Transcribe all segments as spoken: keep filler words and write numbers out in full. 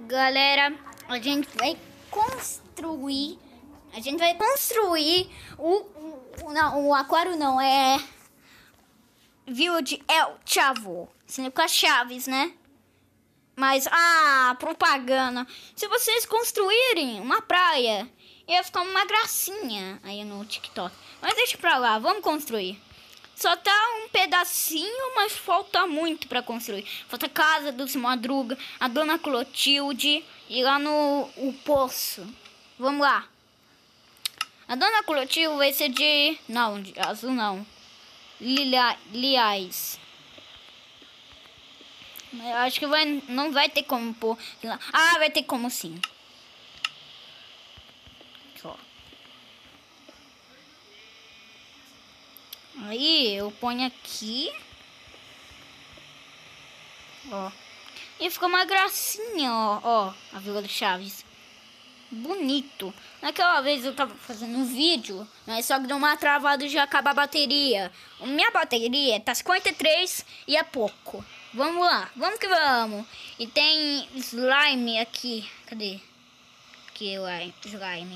Galera, a gente vai construir. A gente vai construir o. o não, o aquário não, é. Village El Chavo. Significa Chaves, né? Mas, ah, propaganda. Se vocês construírem uma praia, ia ficar uma gracinha aí no TikTok. Mas deixa pra lá, vamos construir. Só tá um pedacinho, mas falta muito pra construir. Falta a casa dos Madruga, a Dona Clotilde e lá no o poço. Vamos lá. A Dona Clotilde vai ser de... Não, de azul não. Lilia, Liais. Eu acho que vai, não vai ter como pôr. Ah, vai ter como sim. Só. Aí eu ponho aqui. Ó. E fica uma gracinha, ó. Ó, a Vila do Chaves. Bonito. Naquela vez eu tava fazendo um vídeo, mas só que deu uma travada e já acaba a bateria. A minha bateria tá cinquenta e três e é pouco. Vamos lá, vamos que vamos. E tem slime aqui. Cadê? Aqui o slime.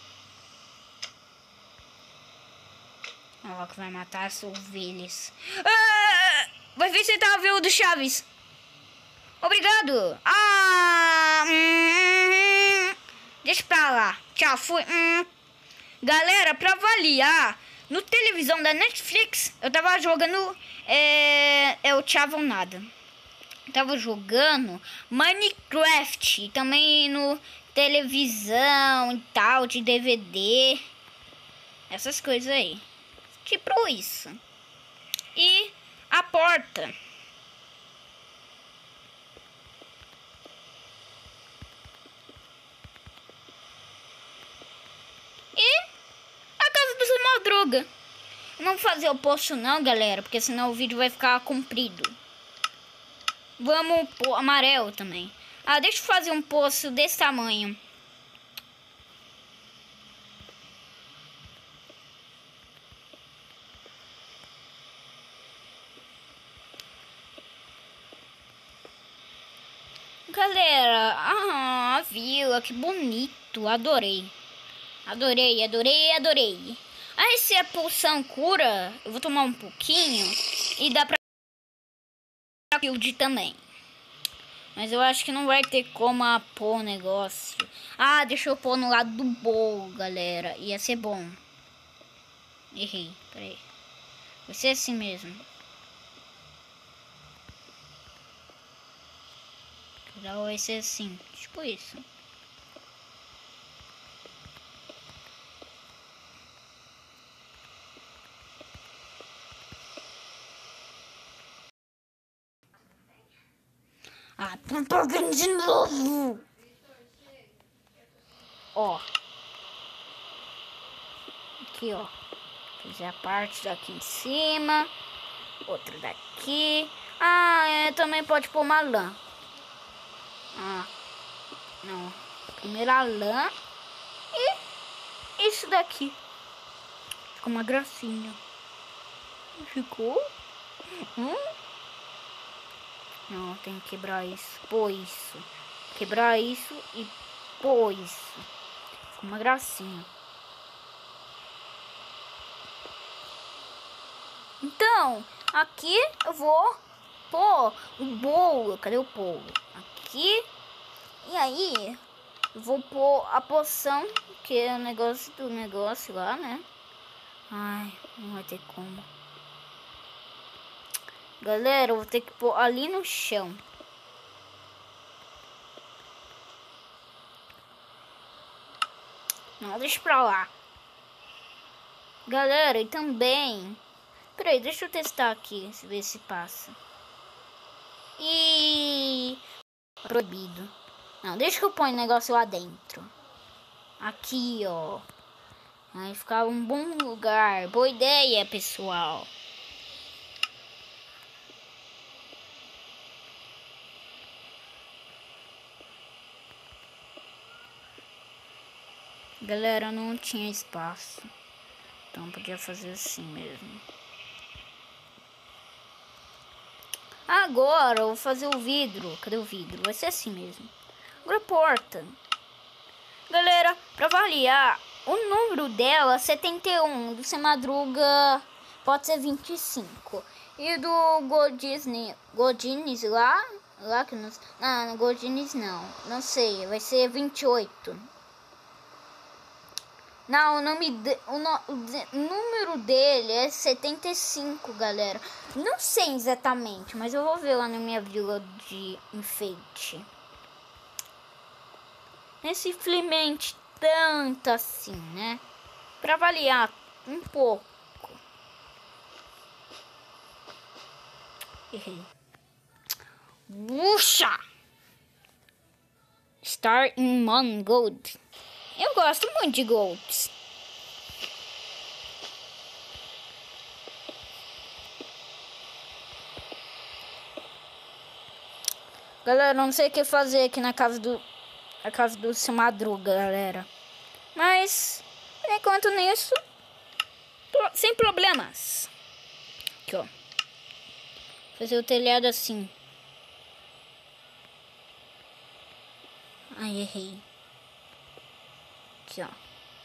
Ó, que vai matar as ovelhas. Ah, vai ver se tá vivo do Chaves. Obrigado. Ah, hum, deixa pra lá. Tchau, fui. Hum. Galera, pra avaliar, no televisão da Netflix, eu tava jogando... É, é o Chavo nada. Eu tava jogando Minecraft. Também no televisão e tal, de D V D. Essas coisas aí. Tipo isso. E a porta. E a casa dos Madruga. Não fazer o poço não, galera, porque senão o vídeo vai ficar comprido. Vamos pôr amarelo também. Ah, deixa eu fazer um poço desse tamanho. Galera, ah, a vila, que bonito, adorei. Adorei, adorei, adorei. Aí se a poção cura, eu vou tomar um pouquinho e dá pra build também. Mas eu acho que não vai ter como pôr o negócio. Ah, deixa eu pôr no lado do bolo, galera. Ia ser bom. Errei, peraí. Vai ser assim mesmo. Vai ser assim, tipo isso. Ah, propaganda de novo. Ó. Aqui, ó. Fazer a parte daqui em cima. Outra daqui. Ah, é, também pode pôr uma lã. Ah. Não. Primeiro a lã. E isso daqui. Ficou uma gracinha. Ficou? Hum? Não, tem que quebrar isso. Pôr isso. Quebrar isso e pôr isso. Ficou uma gracinha. Então, aqui eu vou pôr o bolo. Cadê o bolo? Aqui. E aí, eu vou pôr a poção, que é o negócio do negócio lá, né? Ai, não vai ter como. Galera, eu vou ter que pôr ali no chão. Não, deixa pra lá. Galera, e também... Peraí, deixa eu testar aqui, se ver se passa. E... Proibido. Não, deixa que eu ponho o negócio lá dentro. Aqui, ó. Vai ficar um bom lugar. Boa ideia, pessoal. Galera, não tinha espaço. Então podia fazer assim mesmo. Agora eu vou fazer o vidro. Cadê o vidro? Vai ser assim mesmo. Agora porta. Galera, pra avaliar, o número dela, setenta e um. Do Sem Madruga pode ser vinte e cinco. E do Godisney, Godines lá, lá que não, não, Godines não, não sei, vai ser vinte e oito. Não, o nome de, o, no, o, de, o número dele é setenta e cinco, galera. Não sei exatamente, mas eu vou ver lá na minha vila de enfeite. É simplesmente tanto assim, né? Pra avaliar um pouco. Errei. Puxa! Star in Mon Gold. Eu gosto muito de golds. Galera, não sei o que fazer aqui na casa do... A casa do Sem Madruga, galera. Mas, por enquanto nisso, sem problemas. Aqui, ó. Fazer o telhado assim. Ai, errei. Aqui, ó.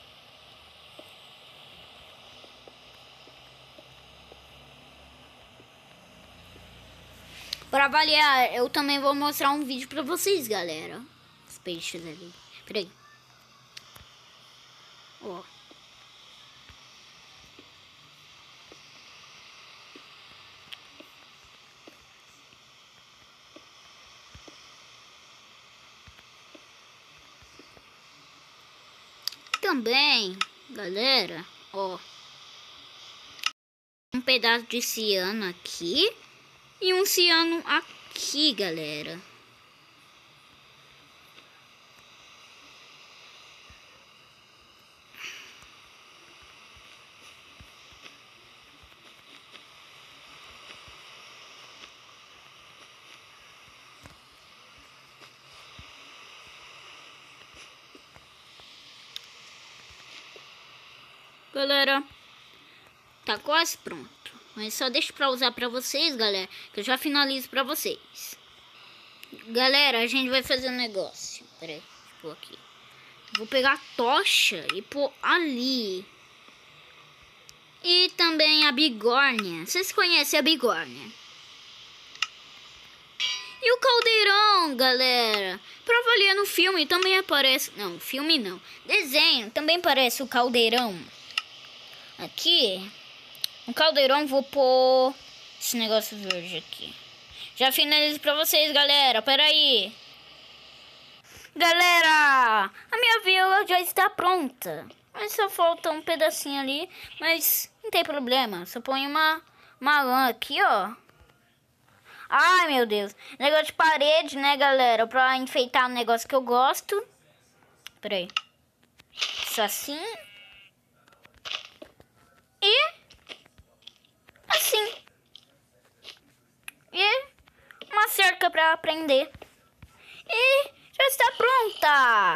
Para avaliar, eu também vou mostrar um vídeo pra vocês, galera. Os peixes ali. Peraí. Ó. Também, galera, ó. Um pedaço de ciano aqui. E um ciano aqui, galera. Galera, tá quase pronto. Mas só deixo pra usar pra vocês, galera, que eu já finalizo pra vocês. Galera, a gente vai fazer um negócio. Pera aí, deixa eu pôr aqui. Vou pegar a tocha e pôr ali. E também a bigorna. Vocês conhecem a bigorna? E o caldeirão, galera. Pra avaliar no filme também aparece... Não, filme não. Desenho também aparece o caldeirão. Aqui... Um caldeirão, vou pôr esse negócio verde aqui. Já finalizo pra vocês, galera. Pera aí. Galera, a minha vila já está pronta. Mas só falta um pedacinho ali. Mas não tem problema. Só põe uma, uma lã aqui, ó. Ai, meu Deus. Negócio de parede, né, galera? Pra enfeitar um negócio que eu gosto. Pera aí. Isso assim. E... assim. E uma cerca para prender. E já está pronta.